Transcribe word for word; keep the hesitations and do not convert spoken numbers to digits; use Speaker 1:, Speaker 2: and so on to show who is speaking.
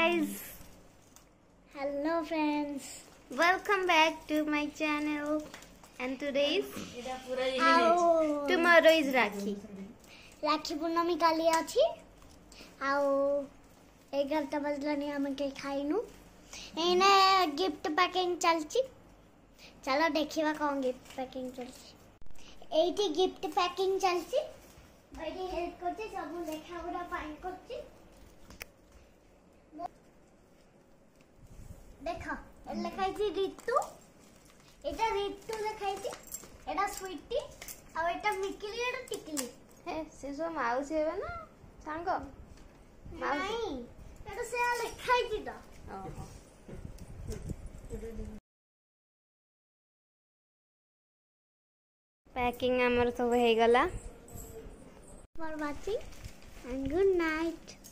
Speaker 1: guys.
Speaker 2: Hello friends.
Speaker 1: Welcome back to my channel. And today's
Speaker 2: Ao
Speaker 1: tomorrow is Rakhi.
Speaker 2: Rakhi Purnami kali achi. Ao egarta bajlani ame ke khainu. एने gift packing चलची. चलो देखिवा कौन gift packing चलची. एटी gift packing चलची. बड़ी help करची सब लेखा गुडा फाइन करची. देखो लेखाई थी ऋतु. एटा ऋतु लेखाई थी. एटा स्वीटी और एटा मिकिली एटा टिकली.
Speaker 1: हे से सो माउस हेबे ना सांग.
Speaker 2: नहीं एटा से लेखाई थी तो.
Speaker 1: ओहो. पैकिंग हमर सब हो गला.
Speaker 2: For watching and good night.